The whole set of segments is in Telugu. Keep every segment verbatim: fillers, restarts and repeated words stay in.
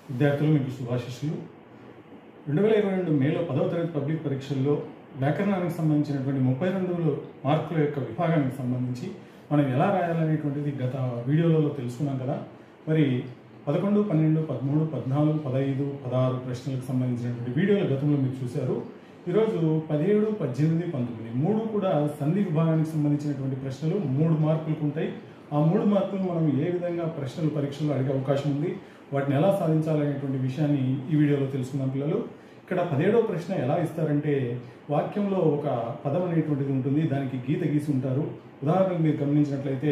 విద్యార్థులు మీకు శుభాశిస్సులు. రెండు వేల ఇరవై రెండు మేలో పదవ తరగతి పబ్లిక్ పరీక్షల్లో వ్యాకరణానికి సంబంధించినటువంటి ముప్పై రెండు మార్కుల యొక్క విభాగానికి సంబంధించి మనం ఎలా రాయాలనేటువంటిది గత వీడియోలలో తెలుసుకున్నాం కదా. మరి పదకొండు పన్నెండు పదమూడు పద్నాలుగు పదహైదు పదహారు ప్రశ్నలకు సంబంధించినటువంటి వీడియోలు గతంలో మీరు చూశారు. ఈరోజు పదిహేడు పద్దెనిమిది పంతొమ్మిది మూడు కూడా సంధి విభాగానికి సంబంధించినటువంటి ప్రశ్నలు మూడు మార్కులకు ఉంటాయి. ఆ మూడు మార్కులు మనం ఏ విధంగా ప్రశ్నలు పరీక్షల్లో అడిగే అవకాశం ఉంది, వాటిని ఎలా సాధించాలనేటువంటి విషయాన్ని ఈ వీడియోలో తెలుసుకుందాం పిల్లలు. ఇక్కడ పదిహేడవ ప్రశ్న ఎలా ఇస్తారంటే, వాక్యంలో ఒక పదం అనేటువంటిది ఉంటుంది, దానికి గీత గీసి ఉంటారు. ఉదాహరణకు మీరు గమనించినట్లయితే,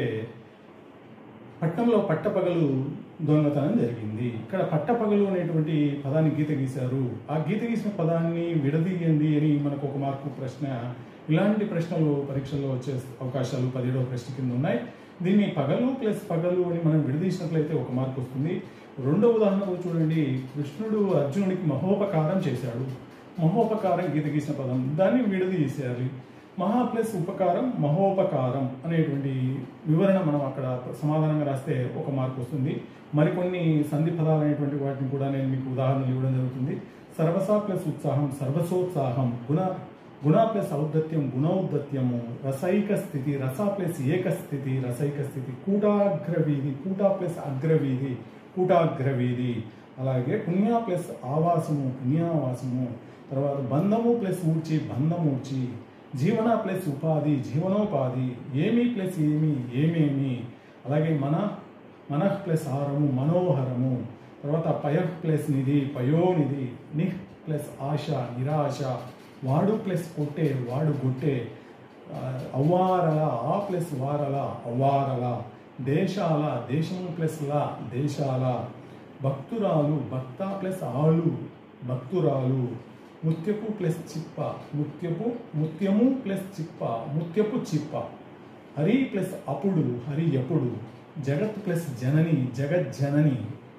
పట్టణంలో పట్టపగలు దొంగతనం జరిగింది. ఇక్కడ పట్టపగలు అనేటువంటి పదాన్ని గీత గీశారు. ఆ గీత గీసిన పదాన్ని విడదీయండి అని మనకు ఒక మార్కు ప్రశ్న. ఇలాంటి ప్రశ్నలు పరీక్షల్లో వచ్చే అవకాశాలు పదిహేడవ ప్రశ్న కింద ఉన్నాయి. దీన్ని పగలు ప్లస్ పగలు అని మనం విడదీసినట్లయితే ఒక మార్కు వస్తుంది. రెండవ ఉదాహరణ చూడండి, కృష్ణుడు అర్జునుడికి మహోపకారం చేశాడు. మహోపకారం గీత గీసిన పదం, దాన్ని విడదీసేయాలి. మహా ప్లస్ ఉపకారం మహోపకారం అనేటువంటి వివరణ మనం అక్కడ సమాధానంగా రాస్తే ఒక మార్కు వస్తుంది. మరికొన్ని సంధి పదాలు అనేటువంటి వాటిని కూడా నేను మీకు ఉదాహరణలు ఇవ్వడం జరుగుతుంది. సర్వసా ప్లస్ ఉత్సాహం సర్వసోత్సాహం, గుణ గుణ ప్లస్ ఔద్ధత్యం గుణౌద్ధత్యము, రసైక స్థితి రస ప్లస్ ఏక స్థితి రసైక స్థితి, కూటాగ్రవీధి కూటా ప్లస్ అగ్రవీధి కూటాగ్రవీధి, అలాగే పుణ్య ప్లస్ ఆవాసము పుణ్యావాసము, తర్వాత బంధము ప్లస్ ఊర్చి బంధమూర్చి, జీవన ప్లస్ ఉపాధి జీవనోపాధి, ఏమి ప్లస్ ఏమి ఏమేమి, అలాగే మన మనః ప్లస్ హారము మనోహరము, తర్వాత పయః ప్లస్ నిధి పయోనిధి, నిహ్ ప్లస్ ఆశ నిరాశ, వాడు ప్లస్ కొట్టే వాడు గొట్టే, అవ్వారల ఆ ప్లస్ వారల అవ్వారల, దేశాల దేశము ప్లస్ లా దేశాల, భక్తురాలు భక్త ప్లస్ ఆలు భక్తురాలు, ముత్యపు ప్లస్ చిప్ప ముత్యపు ముత్యము ప్లస్ చిప్ప ముత్యపు చిప్ప, హరి ప్లస్ అప్పుడు హరి ఎప్పుడు, జగత్ ప్లస్ జనని జగజ్జనని,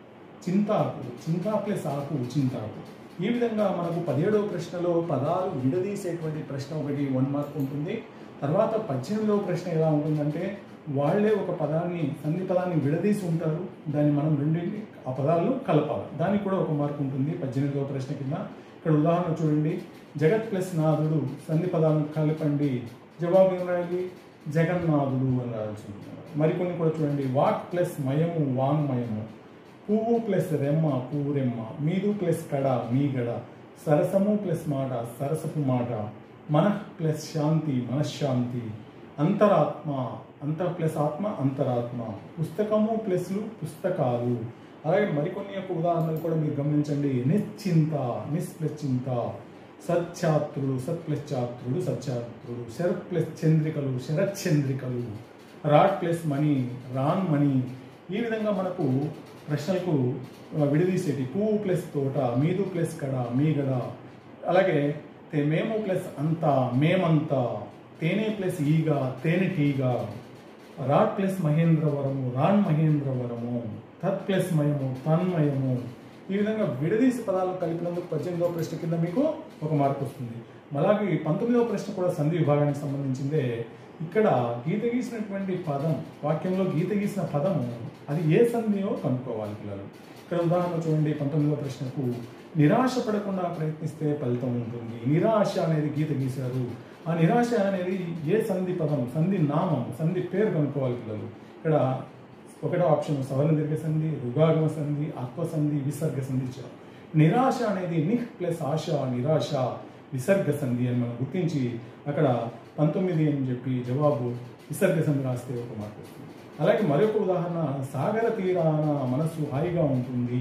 చింతాకు చింతా ప్లస్ ఆకు చింతాకు. ఈ విధంగా మనకు పదిహేడవ ప్రశ్నలో పదాలు విడదీసేటువంటి ప్రశ్న ఒకటి వన్ మార్క్ ఉంటుంది. తర్వాత పద్దెనిమిదవ ప్రశ్న ఎలా ఉంటుందంటే, వాళ్లే ఒక పదాన్ని సంధి పదాన్ని విడదీసి ఉంటారు, దాన్ని మనం రెండింటి ఆ పదాలను కలపాలి, దానికి కూడా ఒక మార్కు ఉంటుంది పద్దెనిమిదవ ప్రశ్న కింద. ఇక్కడ ఉదాహరణ చూడండి, జగత్ ప్లస్ నాథుడు సంధి పదాలను కలపండి, జవాబు ఏం రాయాలి, జగన్నాథుడు అని రాయాల్సి ఉంటుంది. మరికొన్ని కూడా చూడండి, వాక్ ప్లస్ మయము వాంగ్మయము, పువ్వు ప్లస్ రెమ్మ పువ్వు రెమ్మ, మీదు ప్లస్ కడ మీగడ, సరసము ప్లస్ మాట సరసపు మాట, మనః ప్లస్ శాంతి మనశ్శాంతి, అంతరాత్మ అంతః ప్లస్ ఆత్మ అంతరాత్మ, పుస్తకము ప్లస్లు పుస్తకాలు. అలాగే మరికొన్ని యొక్క ఉదాహరణలు కూడా మీరు గమనించండి, నిశ్చింత నిస్ ప్లస్ చింత, సత్ఛాత్రుడు సత్ ప్లస్ ఛాత్రుడు సత్ఛాత్రుడు, శరత్ ప్లస్ చంద్రికలు శరత్చంద్రికలు, రాట్ ప్లస్ మణి రాన్ మణి. ఈ విధంగా మనకు ప్రశ్నలకు విడదీసేటి, పువ్వు ప్లస్ తోట మీదు ప్లస్ కడ మీగడ, అలాగే మేము ప్లస్ అంత మేమంతా, తేనె ప్లస్ ఈగ తేనెటీగ, రాట్ ప్లస్ మహేంద్రవరము రాన్ మహేంద్రవరము, తత్ ప్లస్ మయము తన్మయము. ఈ విధంగా విడదీసి పదాలను కలిపినందుకు పద్దెనిమిదవ ప్రశ్న కింద మీకు ఒక మార్కు వస్తుంది. అలాగే పంతొమ్మిదవ ప్రశ్న కూడా సంధి విభాగానికి సంబంధించిందే. ఇక్కడ గీత గీసినటువంటి పదం, వాక్యంలో గీత గీసిన పదము అది ఏ సంధియో కనుక్కోవాలి పిల్లలు. ఇక్కడ ఉదాహరణ చూడండి, పంతొమ్మిదవ ప్రశ్నకు నిరాశ పడకుండా ప్రయత్నిస్తే ఫలితం ఉంటుంది. నిరాశ అనేది గీత గీశారు. ఆ నిరాశ అనేది ఏ సంధి పదం, సంధి నామం, సంధి పేరు కనుక్కోవాలి పిల్లలు. ఇక్కడ ఒకటో ఆప్షన్ సవర్ణ దీర్ఘ సంధి, రుగాగమ సంధి, ఆత్మసంధి, విసర్గ సంధి ఇచ్చారు. నిరాశ అనేది నిహ్ ప్లస్ ఆశ నిరాశ విసర్గ సంధి అని మనం గుర్తించి అక్కడ పంతొమ్మిది అని చెప్పి జవాబు విసర్గ సంధి రాస్తే ఒక మార్కు వస్తుంది. అలాగే మరొక ఉదాహరణ, సాగర తీరాన మనస్సు హాయిగా ఉంటుంది.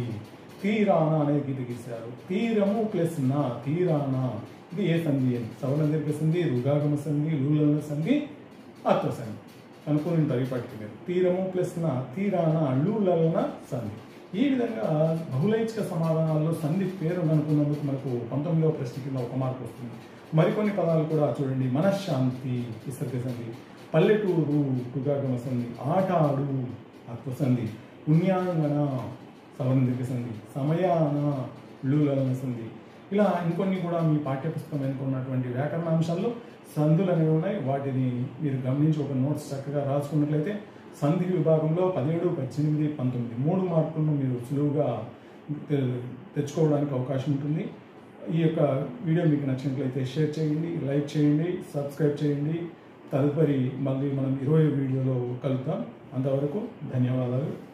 తీరాన అనేది గీత గీశారు. తీరము ప్లస్ నా తీరాన, ఇది ఏ సంధి అని, సవర్ణ దీర్ఘ సంధి, రుగాగమ సంధి, లూలన సంధి, ఆత్మసంధి అనుకుని ఉంటారు ఇప్పటికి మీరు. తీరము ప్లస్ నా తీరాన లూలన సంధి. ఈ విధంగా బహుళైచ్ఛిక సమాధానాల్లో సంధి పేరు అనుకున్నందుకు మనకు పంతొమ్మిదవ ప్రశ్న కింద ఒక మార్కు వస్తుంది. మరికొన్ని పదాలు కూడా చూడండి, మనశ్శాంతి విసర్గ సంధి, పల్లెటూరు రుగాగమ సంధి, ఆటాడు ఆత్మసంధి, పుణ్యాంగన సవర్ణ దీర్ఘ సంధి, సమయాన లూలన సంధి. ఇలా ఇంకొన్ని కూడా మీ పాఠ్యపుస్తకం వెనుకున్నటువంటి వ్యాకరణాంశాల్లో సంధులు అనేవి ఉన్నాయి. వాటిని మీరు గమనించి ఒక నోట్స్ చక్కగా రాసుకున్నట్లయితే సంధి విభాగంలో పదిహేడు పద్దెనిమిది పంతొమ్మిది మూడు మార్కులను మీరు సులువుగా తెచ్చుకోవడానికి అవకాశం ఉంటుంది. ఈ యొక్క వీడియో మీకు నచ్చినట్లయితే షేర్ చేయండి, లైక్ చేయండి, సబ్స్క్రైబ్ చేయండి. తదుపరి మళ్ళీ మనం ఇరవై వీడియోలో కలుద్దాం. అంతవరకు ధన్యవాదాలు.